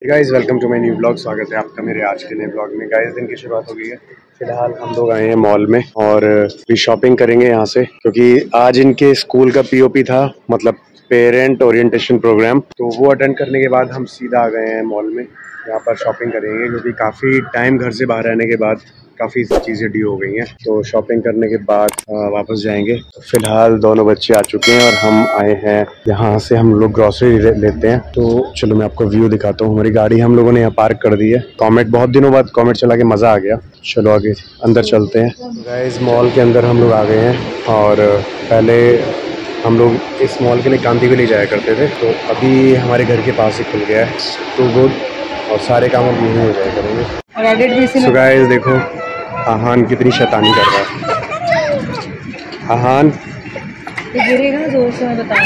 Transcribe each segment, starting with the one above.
Guys welcome to my new blog. स्वागत है आपका मेरे आज के नए ब्लॉग में। गाइस दिन की शुरुआत हो गई है। फिलहाल हम लोग आए हैं मॉल में और भी शॉपिंग करेंगे यहाँ से, क्योंकि आज इनके स्कूल का पीओपी था, मतलब पेरेंट ओरिएंटेशन प्रोग्राम। तो वो अटेंड करने के बाद हम सीधा आ गए हैं मॉल में। यहाँ पर शॉपिंग करेंगे क्योंकि काफ़ी टाइम घर से बाहर रहने के बाद काफ़ी चीज़ें ड्यू हो गई हैं। तो शॉपिंग करने के बाद वापस जाएंगे। तो फिलहाल दोनों बच्चे आ चुके हैं और हम आए हैं यहाँ से। हम लोग ग्रॉसरी लेते हैं। तो चलो मैं आपको व्यू दिखाता हूँ। हमारी गाड़ी हम लोगों ने यहाँ पार्क कर दी है। कॉमेट, बहुत दिनों बाद कॉमेट चला के मज़ा आ गया। चलो आगे अंदर चलते हैं। गाइस मॉल के अंदर हम लोग आ गए हैं और पहले हम लोग इस मॉल के लिए गांधी विलेज जाया करते थे। तो अभी हमारे घर के पास ही खुल गया है टू गुड और सारे काम हम यहीं हो जाया करेंगे। सो गाइस देखो आहान कितनी शैतानी कर रहा है। आहान गिरेगा ना जोर से, मैं बता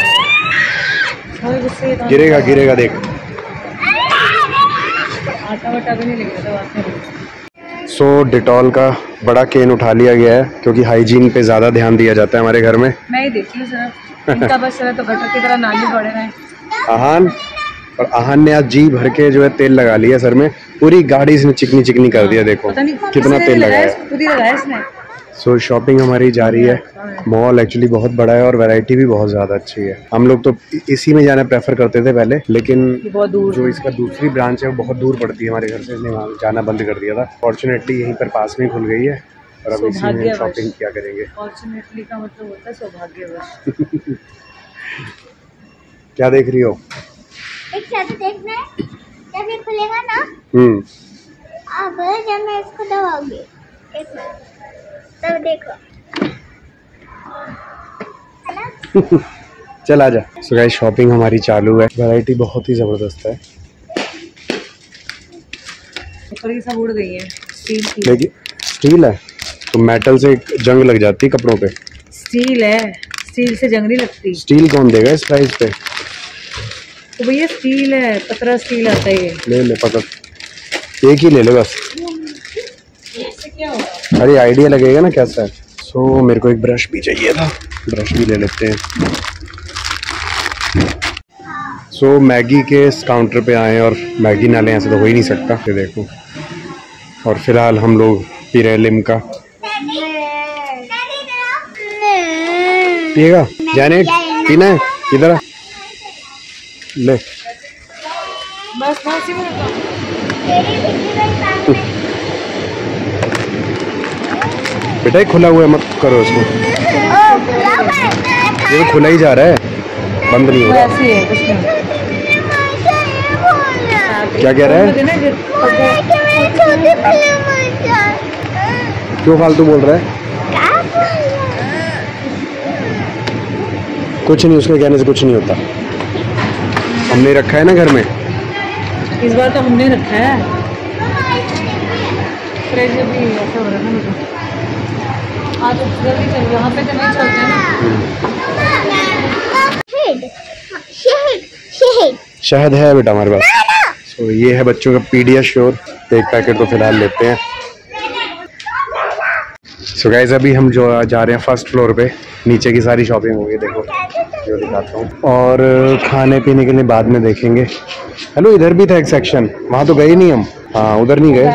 गिरेगा गिरेगा देख। आटा वाटा भी नहीं लगेगा। सो डिटॉल का बड़ा केन उठा लिया गया है क्योंकि हाइजीन पे ज़्यादा ध्यान दिया जाता है हमारे घर में। मैं ही देखी हूँ सर, इनका बस चला तो गटर की तरह नाली पड़े रहे। आहान और आहान ने आज जी भर के जो है तेल लगा लिया सर में। पूरी गाड़ी इसने चिकनी चिकनी कर दिया। देखो कितना तेल लगाया इसने। सो शॉपिंग हमारी जारी है। मॉल एक्चुअली बहुत बड़ा है और वैरायटी भी बहुत ज़्यादा अच्छी है। हम लोग तो इसी में जाना प्रेफर करते थे पहले, लेकिन जो इसका दूसरी ब्रांच है वो बहुत दूर पड़ती है हमारे घर से। इसने वहाँ जाना बंद कर दिया था। फॉर्चुनेटली यहीं पर पास में खुल गई है और अब इसी में शॉपिंग क्या करेंगे। फॉर्चुनेटली का मतलब होता है सौभाग्यवश। क्या देख रही हो? एक साथ देखना है, जब ये खुलेगा ना अब जब मैं इसको दबाऊंगी तब देखो, है ना? चल आजा। सो गाइस शॉपिंग हमारी चालू है। वैरायटी बहुत ही जबरदस्त है। ये सब उड़ गई है स्टील की। लेकिन स्टील है तो मेटल से जंग लग जाती है कपड़ों पे। स्टील है, स्टील से जंग नहीं लगती। स्टील कौन देगा इस प्राइस पे? तो भैया स्टील है, पतला स्टील आता है ये। ले ले पकड़, एक ही ले ले बस। इससे क्या होगा? अरे आइडिया लगेगा ना कैसा है। सो मेरे को एक ब्रश भी चाहिए था, ब्रश भी ले लेते हैं। सो मैगी के इस काउंटर पे आए और मैगी ना लें ऐसे तो हो ही नहीं सकता। ये देखो। और फिलहाल हम लोग पी रहे लिम्का। पिएगा जैनेट? पीना है? इधर ले। बस इसी में बेटा खुला हुआ है, मत करो इसको। ये खुला ही जा रहा है, बंद नहीं हो रहा। ऐसे है कुछ नहीं। क्या कह रहा है? क्यों फालतू बोल रहा है? कुछ नहीं, उसके कहने से कुछ नहीं होता। हमने रखा है ना घर में। इस बार तो हमने रखा है। फ्रिज भी ऐसा हो रहा है ना। आज जल्दी चल, वहाँ पे तो नहीं चलते ना। शहद है बेटा हमारे पास। तो ये है बच्चों का पीडियाश्योर, एक पैकेट तो फिलहाल लेते हैं। सो गाइस अभी हम जो जा रहे हैं फर्स्ट फ्लोर पे। नीचे की सारी शॉपिंग हो गई, देखो जो दिखाता हूँ। और खाने पीने के लिए बाद में देखेंगे। हेलो इधर भी था एक सेक्शन, वहाँ तो गए नहीं हम। हाँ उधर नहीं गए।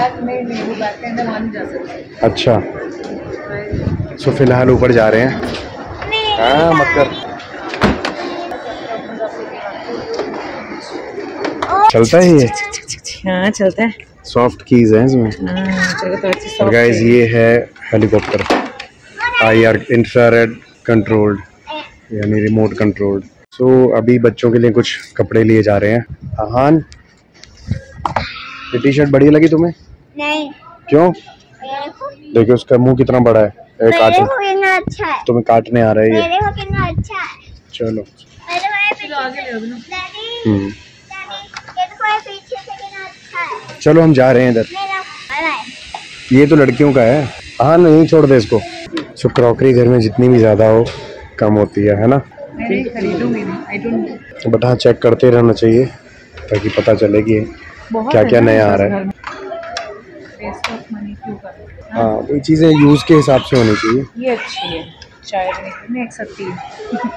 अच्छा सो फिलहाल ऊपर जा रहे हैं। हाँ मत कर। चलता है ये? हाँ चलता है। सॉफ्ट कीज है इसमें। और गाइस ये है हेलीकॉप्टर, IR इंफ्रारेड कंट्रोल्ड यानी रिमोट कंट्रोल्ड। सो अभी बच्चों के लिए कुछ कपड़े लिए जा रहे हैं। आहान ये टी शर्ट बढ़िया लगी तुम्हें? नहीं। क्यों? देखो उसका मुंह कितना बड़ा है। कितना अच्छा है। तुम्हें काटने आ रहा है ये। मेरे को कितना अच्छा है। चलो चलो हम जा रहे हैं इधर। ये तो लड़कियों का है। हाँ नहीं छोड़ दे इसको। सो क्रॉकरी घर में जितनी भी ज्यादा हो कम होती है ना। बट हाँ चेक करते रहना चाहिए ताकि पता चले कि क्या क्या नया आ रहा है। हाँ वही चीजें यूज के हिसाब से होनी चाहिए। ये अच्छी है शायद नहीं एक सकती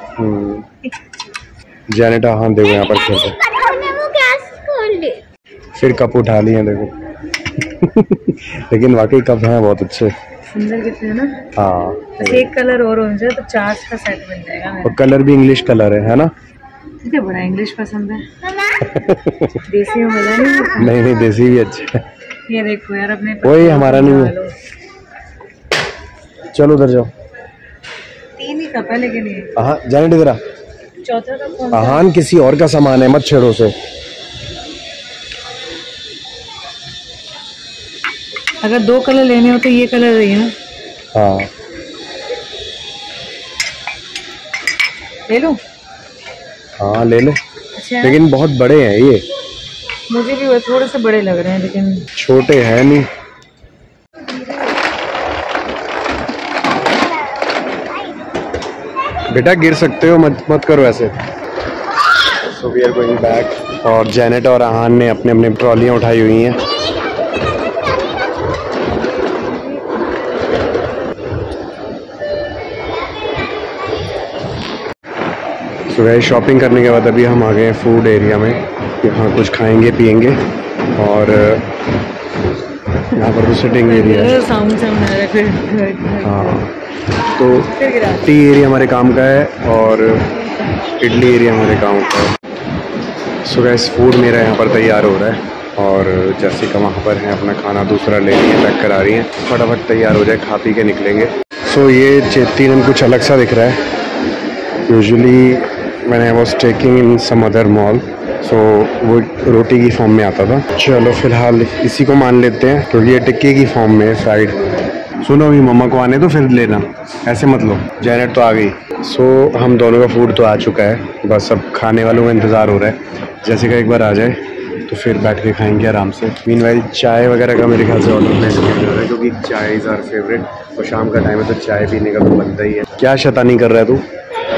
है। जैनेट हाँ देखो यहाँ पर खेलते। फिर कप उठा लिए देखो। लेकिन वाकई कप हैं बहुत अच्छे, सुंदर कितने ना। हाँ बस एक कलर और हो जाए तो 4 का सेट बन जाएगा मेरा। और कलर भी इंग्लिश कलर है ना। मुझे बड़ा इंग्लिश पसंद है। देसी में मजा नहीं। नहीं नहीं देसी भी अच्छा है। ये देखो यार अपने वही हमारा नहीं है। चलो उधर जाओ। 3 ही कप है लेकिन ये। हाँ जाने दे जरा। चौथा कप कौन सा? आहान किसी और का सामान है, मत छेड़ो से। अगर 2 कलर लेने हो तो ये कलर रही है ना। हाँ ले लूं? हाँ ले ले। अच्छा है? लेकिन बहुत बड़े हैं ये। मुझे भी वो थोड़े से बड़े लग रहे हैं लेकिन छोटे हैं नहीं। बेटा गिर सकते हो, मत मत करो ऐसे। So we are going back और जेनेट और आहान ने अपने अपने ट्रॉलियाँ उठाई हुई हैं। सो गाइस शॉपिंग करने के बाद अभी हम आ गए हैं फूड एरिया में। यहाँ कुछ खाएंगे पिएंगे और यहाँ पर तो सिटिंग एरिया है। साउंड साउंड आ रहा है फिर। हाँ तो फिर गिरा। टी एरिया हमारे काम का है और इडली एरिया हमारे काम का है। सो गाइस फूड मेरा यहाँ पर तैयार हो रहा है और जैसिका वहाँ पर है अपना खाना दूसरा ले रही है, पैक करा रही हैं। फटाफट तैयार हो जाए, खा पी के निकलेंगे। सो ये चेती में कुछ अलग सा दिख रहा है। यूजुअली मैंने I was taking in some other mall, so वो रोटी की फॉर्म में आता था। चलो फिलहाल इसी को मान लेते हैं क्योंकि ये टिक्के की फॉर्म में है फ्राइड। सुनो अभी मम्मा को आने तो फिर लेना, ऐसे मत लो। जेनेट तो आ गई। सो हम दोनों का फूड तो आ चुका है, बस अब खाने वालों का इंतज़ार हो रहा है। जैसिका एक बार आ जाए तो फिर बैठ के खाएंगे आराम से। मीनवाइल चाय वगैरह का मेरे ख्याल से ऑर्डर प्लेस किया जा रहा है क्योंकि चाय इज़ आवर फेवरेट और शाम का टाइम है तो चाय पीने का तो बनता ही है। क्या शैतानी कर रहा है तू?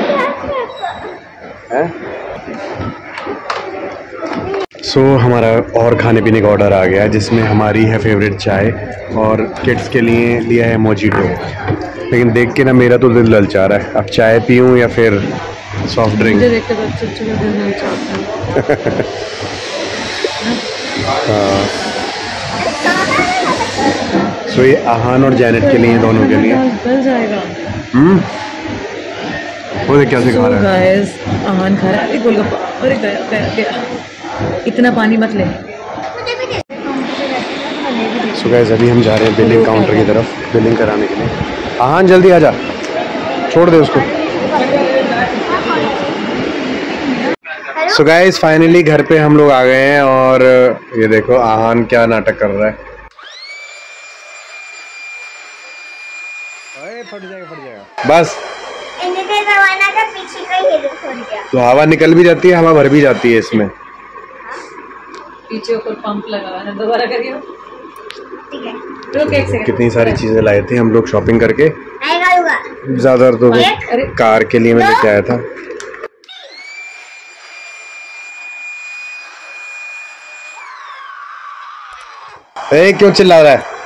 सो हमारा और खाने पीने का ऑर्डर आ गया है जिसमें हमारी है फेवरेट चाय और किड्स के लिए लिया है मोजिटो। लेकिन देख के ना मेरा तो दिल ललचा रहा है, अब चाय पीऊँ या फिर सॉफ्ट ड्रिंक। मुझे देख के तो अच्छे का दिल नहीं चाहता। हाँ सो ये आहान और जेनेट के लिए, दोनों के लिए। गल जाएगा। वो देख क्या से खा रहा है। गाइस आहान खा रहा है गोलगप्पा। अरे गया। इतना पानी मत ले। सो गाइस अभी हम जा रहे हैं बिलिंग काउंटर की तरफ बिलिंग कराने के लिए। आहान जल्दी आ जा, छोड़ दे उसको। सो गाइस फाइनली घर पे हम लोग आ गए हैं और ये देखो आहान क्या नाटक कर रहा है। फट जाएगा बस। का पीछे का ही छोड़ गया तो हवा निकल भी जाती है, हवा भर भी जाती है इसमें। पीछे ऊपर पंप लगा हुआ है, दोबारा करियो। ठीक है रुक एक सेकंड। कितनी सारी चीजें लाए थे हम लोग शॉपिंग करके। आएगा ज्यादातर तो कार के लिए मैं लेके आया था। क्यों चिल्ला रहा है?